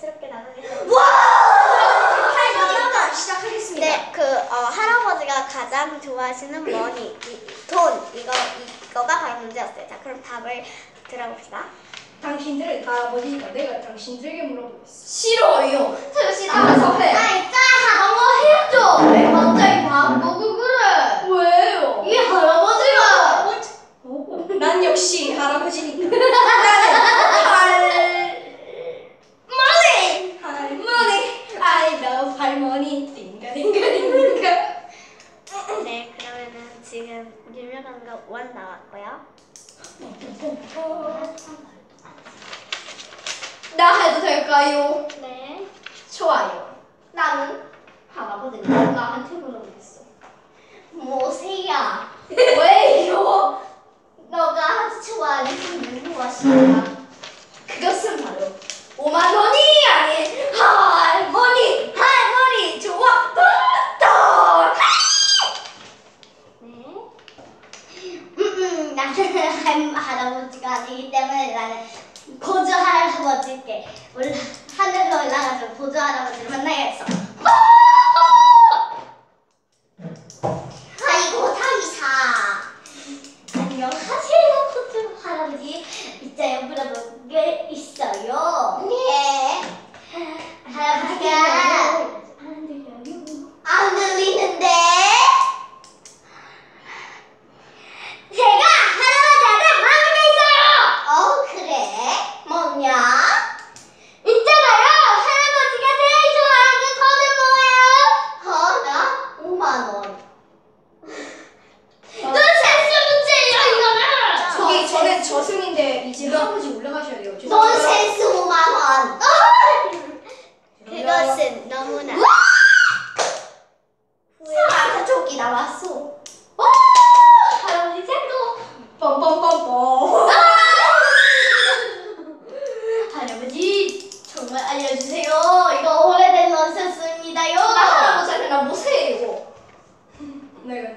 자연스럽게 나가겠습니다. 와! 시작하겠습니다. 네, 할아버지가 가장 좋아하시는 머니, 돈, 이거가 바로 문제였어요. 자, 그럼 답을 들어봅시다. 당신들은 다 아버지니까 내가 당신들에게 물어보겠어. 싫어요. 소유씨 알아서 해. 아니 짜야 너무 해줘. 왜 갑자기 바꾸고 그래? 왜요? 이 할아버지가 난 역시 할아버지니까. 나는 할머니. I love 할머니. 띵가띵가띵가. 네, 그러면은 지금 유명한 거 원 나왔고요. 나 해도 될까요? 네. 좋아요. 나는 할아버지가 나한테 물어보겠어. 모세야, 왜요? 너가 아주 좋아하는 분이 무엇인가? 그것은 바로 5만 원이 아닌 할머니 좋아한다. 네. 나는 할아버지가 아니기 때문에 나는 보조 할아버지께 하늘로 올라가서 보조 할아버지를 만나야겠어. 아이고 다이사 안녕하세요 보조 할아버지. 있자요 물어볼 게 있어요. 네. 할아버지가 안 들리는데. 제가 할아버지한테 물어볼 게 있어요. 그래? 뭐냐? 있잖아요. 할아버지가 제일 좋아하는 돈은 뭐예요? 나 5만 원. 넌 센스 문제예요 이거는. 저기 저는 저승인데 이제 할아버지 올라가셔야 돼요. 넌 센스 5만 원. 그것은 너무나 아까 조끼 나왔어. 할아버지 쟤도 뻔뻔뻔뻔. 할아버지 정말 알려주세요. 이거 오래된 넌센스입니다요. 나 할아버지한테 나 못해요. 내가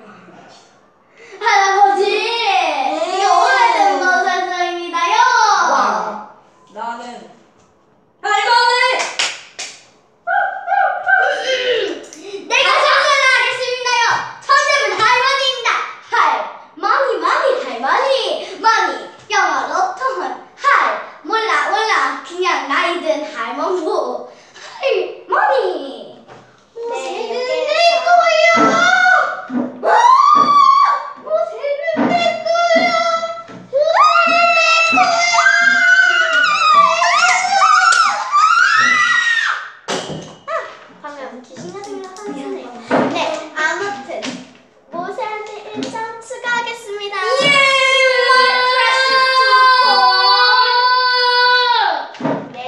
할아버지 이거 오래된 넌센스입니다요. 나는 할머니. 내가 정답을 하겠습니다요. 정답은 할머니입니다. 할머니 영어로 통은 몰라 그냥 나이 든 할머니. 할머니 네, 모세는 내 거야. 모세는 내 거야. 방금 귀신 같은 거 하셨네요. 네, 아무튼 모세한테 1점 추가하겠습니다. 네,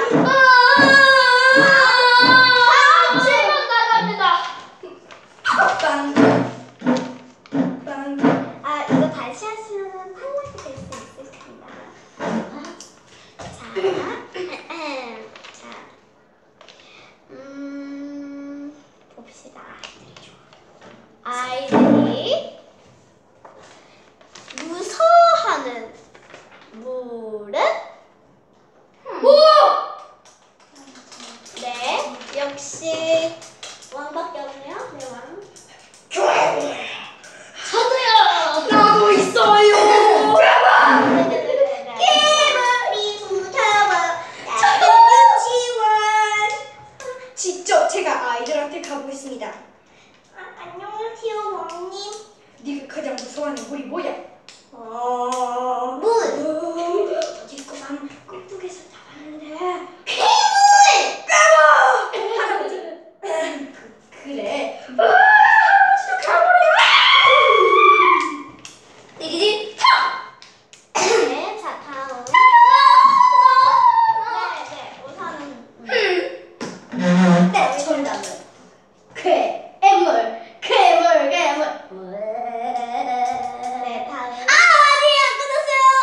질문 나갑니다. 빵. 빵. 이거 다시 하시면 탈락이 될 수 있습니다. 자, 봅시다. 아이들이 무서워하는 물은? 네, 역시 왕밖에 없네요. 네, 왕. 저도요. 나도 있어요. 깨물이 무서워. 직접 제가 아이들한테 가보겠습니다. 안녕하세요, 왕님. 네가 가장 무서워하는 물이 뭐야? 물. 어디서만 꿀뚝에서 잡았는데. 할아버지. 그래. 할아버지도 가버려. 이기지 네, 자 다음. 네, 우선은 네, 정답은 괴물. 네, 다음. 아직 안 끝났어요.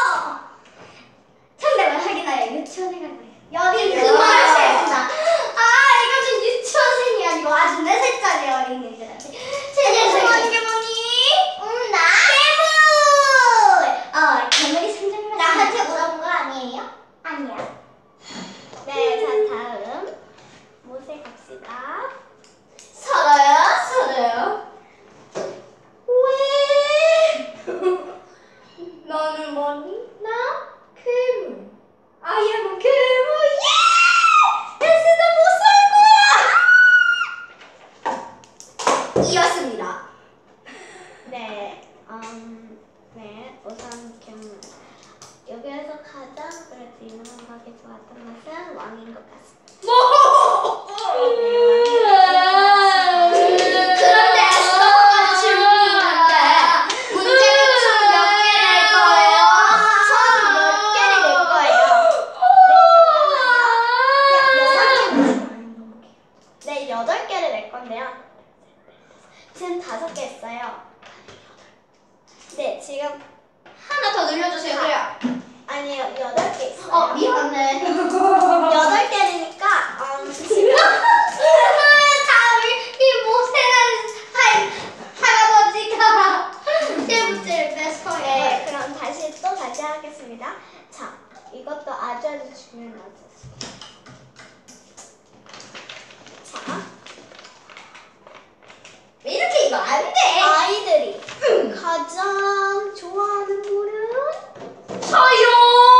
이제 8개를 낼 건데요. 지금 5개 했어요. 네, 지금 하나 더 늘려주세요. 그래요. 아니요, 8개 있어요. 미안해. 8개니까 지금 이 모세란 할아버지가 제 문제를 뺏어요. 네, 그럼 다시 하겠습니다. 자, 이것도 아주 중요한 거죠. 자, 왜 이렇게 이거 안 돼? 아이들이 가장 좋아하는 물은? 저요.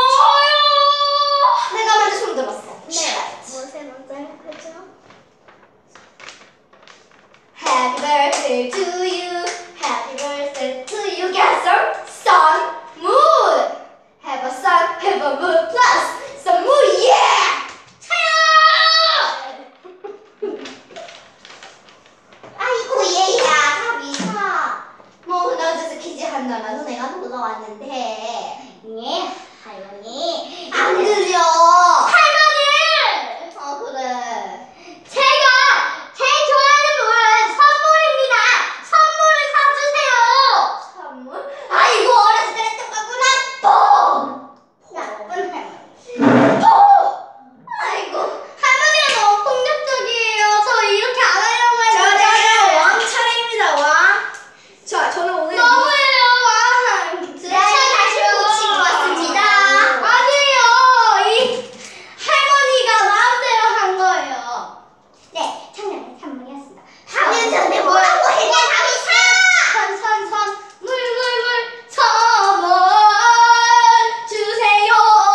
내가 먼저 손 들었어. 네, 무엇에 먼저 하죠? Happy birthday to you. Happy birthday to you. Get some sun, moon. Have a sun, have a moon plus some moon. Yeah. 차요. 아이고 얘야 가비사. 뭐 너저서 퀴즈 한다면서 내가 놀러 왔는데. 예. 할머니 안 들려. 할머니. 그래. 제가 제일 좋아하는 물은 선물입니다. 선물을 사주세요. 선물? 아이고 어렸을 때 똑같구나. 뽕. 나쁜 할머니. 뽕. 아이고 할머니가 너무 폭력적이에요. 저 이렇게 안 하려고 했는데. 왕 차례입니다. 왕. 자, 저는 오늘 너무해요 왕. 제가 다시 고치고 왔습니다. 아니에요. 이 할머니가 마음대로 한 거예요. 네, 장난은 선물이었습니다. 4년 전에 뭐라고 했냐, 다비사! 선선선, 물물물, 선물 주세요.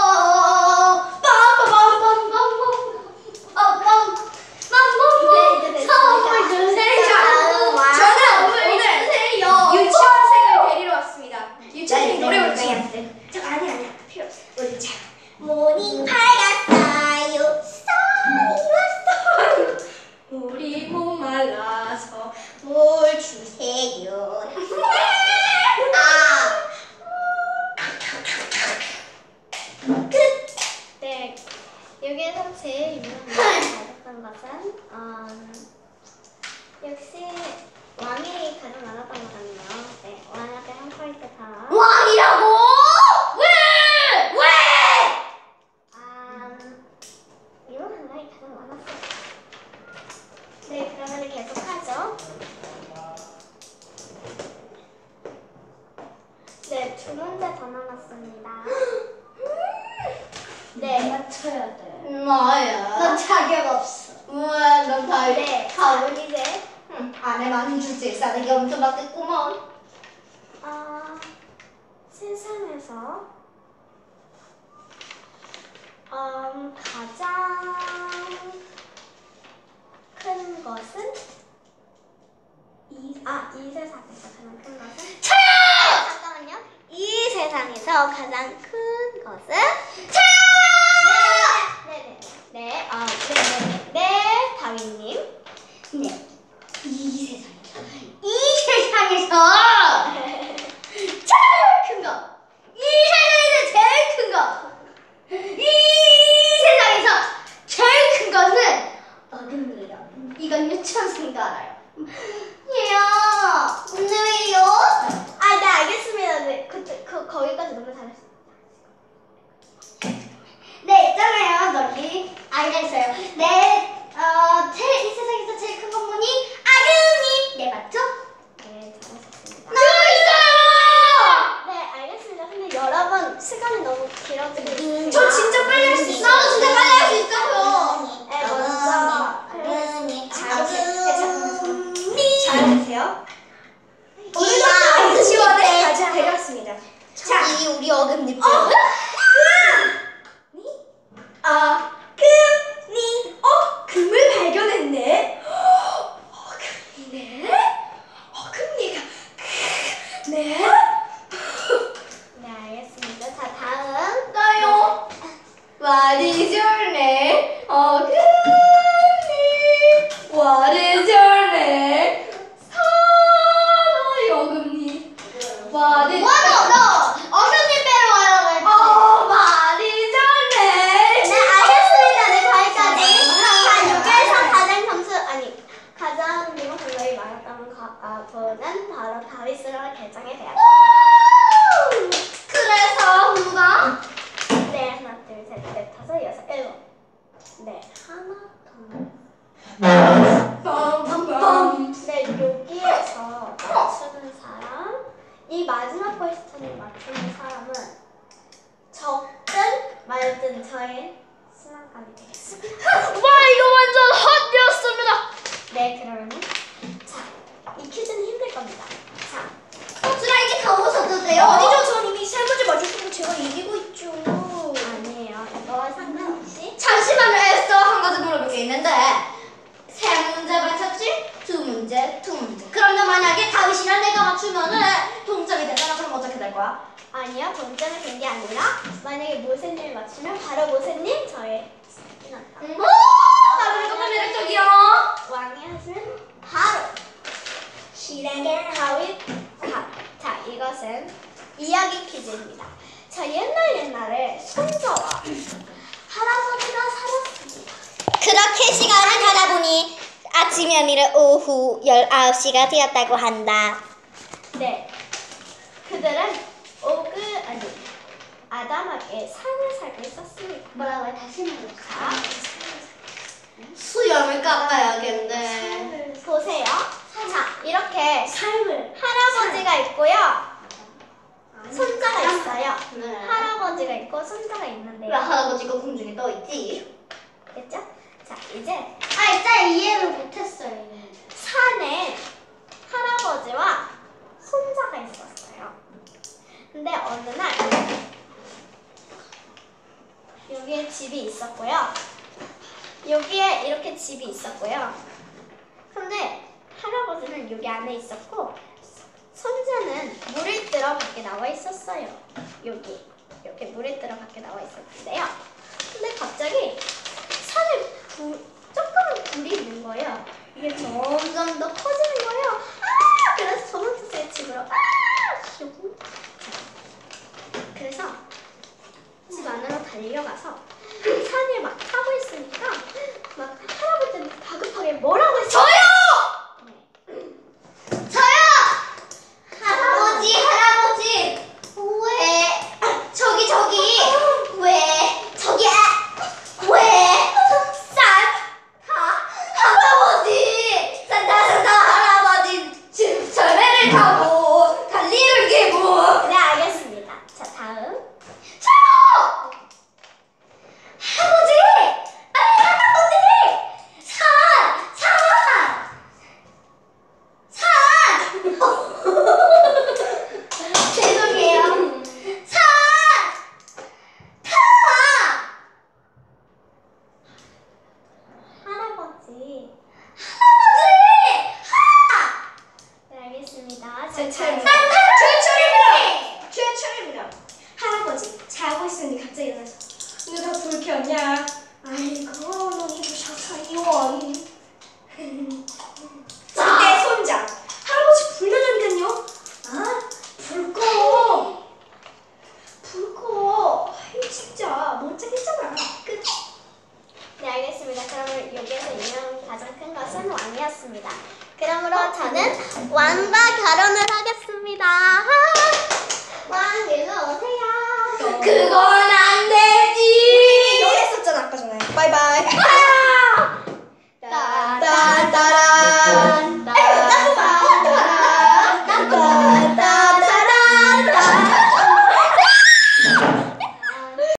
빰빰빰빰빰빰빰빰빰빰 선물 주세요. 저는 선물 오늘 주세요. 유치원생을 데리러 왔습니다. 유치원생 노래 네, 부르지. 네. 저 아니야. 필요 없어. 우리 자. 모닝 밝았어요. 선이 왔어요. 우리 목말라서 뭘 주세요. 끝. 네, 여기에서 제일 유명한 것은 역시 왕이 가장 많았던 것 같네요. 네, 왕한테 한 포인트 더. 왕이라고? 왜? 이런 하나이 가장 많았어요. 네, 그러면 계속하죠. 네, 2문제 더 남았습니다. 네, 맞춰야 돼. 나야. 넌 자격 없어. 우와, 넌 다 네, 가을. 이제 안에 많은 주제 싸대기 엄청 받겠구먼. 세상에서 가장 큰 것은 이 세상에서 가장 큰 것은 차요! 잠깐만요. 이 세상에서 가장 큰 것은 네, 다윈님. 네. 이 세상에서 제일 큰 거. 이 세상에서 제일 큰 거. 이 세상에서 제일 큰 것은 어금니요. 이건 유치원생도 알아요. 얘야, 오늘요? 네, 알겠습니다. 네, 거기까지 너무 잘했어요. 네, 있잖아요. 널리 알겠어요. 네, 이 세상에서 제일 큰 건 뭐니? 아그니. 네, 맞죠? 네, 잘하셨습니다. 있어요. 네, 알겠습니다. 근데 여러분 시간이 너무 길어지고 저 진짜 빨리 할 수 있어요. 나도 진짜 빨리 할 수 있어요. 네, 먼저 아그니. 잘하세요. 오늘도 유치원에 가자 되었습니다. 자, 이 우리 어금니. 금을 발견 아부는 바로 다윗으로 개정이 되었습니다. 그래서 누가? 네, 하나, 둘, 셋, 넷, 다섯, 여섯, 일곱. 네, 하나, 둘. 빰빰빰. 네, 여기에서 맞추는 사람, 이 마지막 퀘스천을 맞추는 사람은 적든 말든 저의 신앙감이 되겠습니다. 와 이거 완전 헛이었습니다. 네, 그러면은 자, 이 퀴즈는 힘들 겁니다. 자, 선수랑 이제 가보셔도 돼요. 어디죠? 전 이미 세 문제 맞췄고 제가 이기고 있죠. 아니에요. 이거와 상관없이 잠시만요, 에스더. 한 가지 물어볼 게 있는데 세 문제 맞췄지? 두 문제, 두 문제. 그러면 만약에 다윗이랑 내가 맞추면은 동점이 되잖아. 그럼 어떻게 될 거야? 아니요, 동점이 된 게 아니라 만약에 모세님이 맞추면 바로 모세님 저의 신앙감. 나는 조금 매력적이야. 왕이 하시면 바로 실행의 다윗. 자, 이것은 이야기 퀴즈입니다. 자, 옛날에 손자와 할아버지가 살았습니다. 그렇게 시간을 가다 보니 아침이 아니라 오후 19시가 되었다고 한다. 네, 그들은 아담하게 산에 살고 있었습니다. 뭐라고요? 다시 말해줘. 자, 수염을 깎아야겠네. 보세요. 자, 이렇게 삶을 할아버지가 있고요. 손자가 있어요. 네. 할아버지가 있고 손자가 왜 있는데요. 할아버지가 공중에 떠 있지? 됐죠? 자, 이제 일단 이해를 못했어요. 산에 할아버지와 손자가 있었어요. 근데 어느 날 여기에 집이 있었고요. 여기에 이렇게 집이 있었고요. 근데 할아버지는 여기 안에 있었고 손자는 물을 뜨러 밖에 나와 있었어요. 여기 이렇게 물을 뜨러 밖에 나와 있었는데요. 근데 갑자기 산에 조그만 불이 있는 거예요. 이게 점점 더 커지는 거예요. 그래서 저먼트의 집으로 슉. 그래서 집 안으로 달려가서 산을 막 타고 있으니까 막 할아버지는 다급하게 뭐라고 했어요? 저요! 네. 저요! 할아버지! 왜? 할아버지! 산타 할아버지! 지금 절매를 타고 달리를 기고 네, 알겠습니다. 자, 다음. 저요! 할아버지! 아니 할아버지! 죄송해요. 할아버지. 네, 알겠습니다. 제 자, 차례. 최초입니다. 할아버지 자고 있었는데 갑자기 일어나서 누가 불 켰냐? 아이고 너무 부셔서요. 내 손자 할아버지 불나다니까요. 불 꺼. 불 꺼. 아이 진짜 멀쩡했잖아. 끝. 네, 알겠습니다. 그러면 여기에서 유명한 가장 큰 것은 왕이었습니다. 그러므로 저는 왕과 결혼을 하겠습니다. 왕, 일로 오세요. 그건 안 되지. 여기 했었잖아 아까 전에. 바이바이. 따따따란